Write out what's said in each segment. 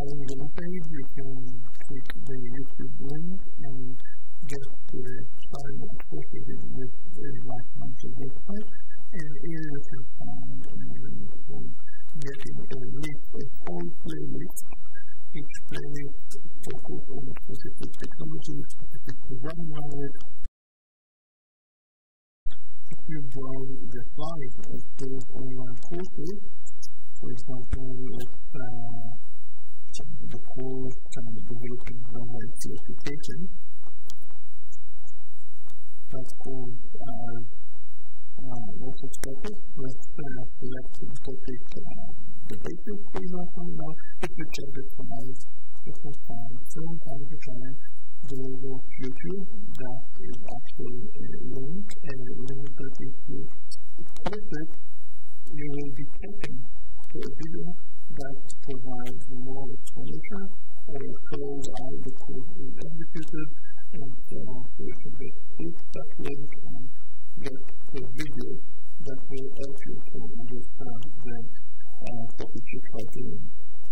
on the homepage, you can click the YouTube link and get the file associated with the last month's website, and here you can find getting a list of all playlists. Each playlist focuses on a specific technology, specific programming language. If you browse the slides of those online courses, for example, the course developing online certification, that's called lots of topics. Let's select the topic, the basics, for example. Now, if you check the slides, you can find from time to time the logo of YouTube. That is actually a link that if you click it, you will be taken to a video that provides more explanation or shows how the code is executed, and so on. So you can just click that link and get a video that will help you to understand the topic you try to learn.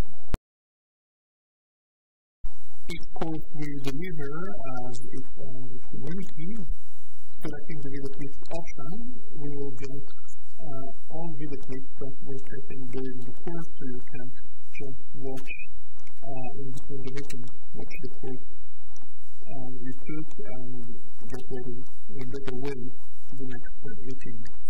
Each course will deliver as its own community. Selecting the video clips option, we will get all video clips that were taken during the course, so you can just watch in the meeting, watch the course you took and get ready in a better way for the next meeting.